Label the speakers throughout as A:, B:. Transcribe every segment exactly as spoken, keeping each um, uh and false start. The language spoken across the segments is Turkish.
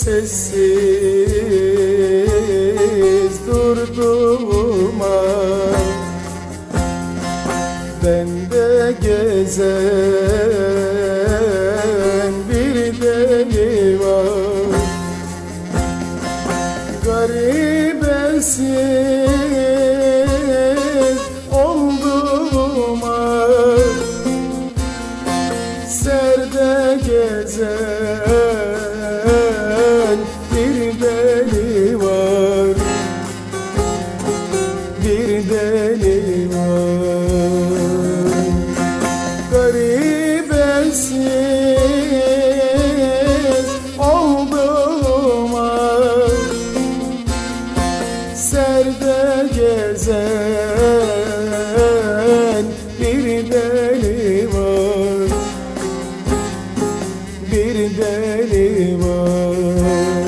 A: sessiz durduğuma bende gezen bir deli var. Garip elsiz olduğuma serde gezen bir deli var, bir deli var. Garip elsiz olduğuma serde gezen bir deli var, bir deli var.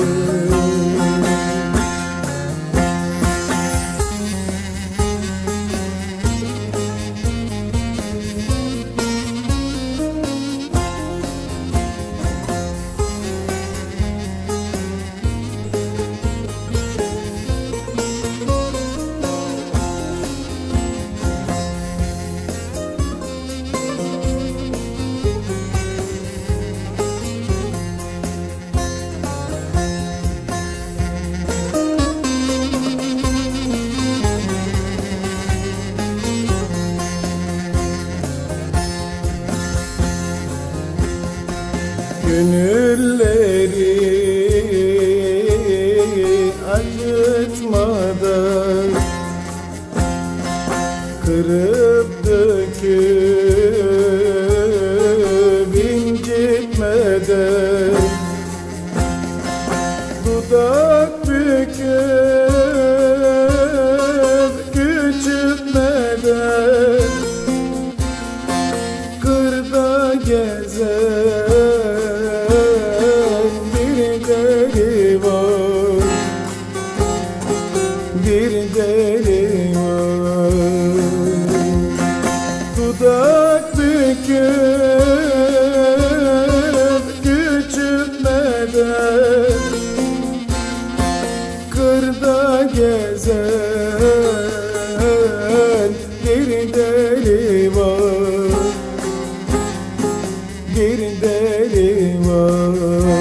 A: Gönülleri acıtmadan, kırıp döküp incitmeden, dudak büküp küçültmeden, kırda gezen bir deli var. Dudak büküp küçültmeden, kırda gezen bir deli var, bir deli var.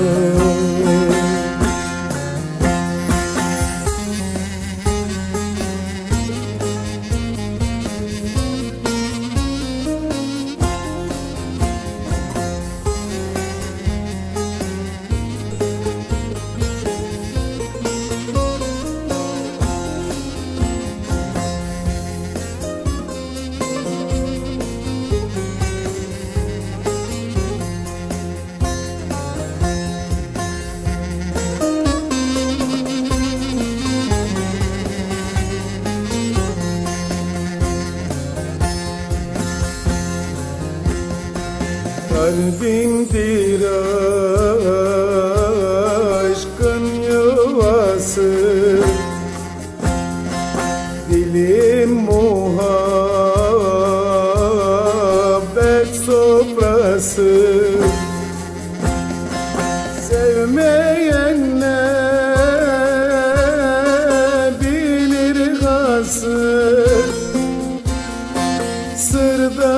A: Kalbindir aşkın yuvası, dilim muhabbet sofrası. Sevmeyen ne bilir gası, sırda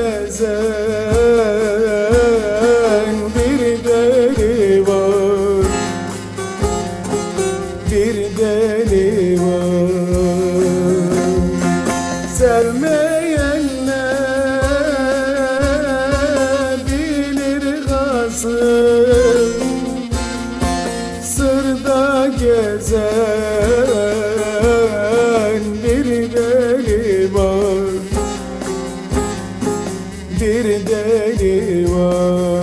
A: gezen bir deli var, bir deli var. Sevmeyen ne bilir gası, sırda gezen bir deli var, bir deli var.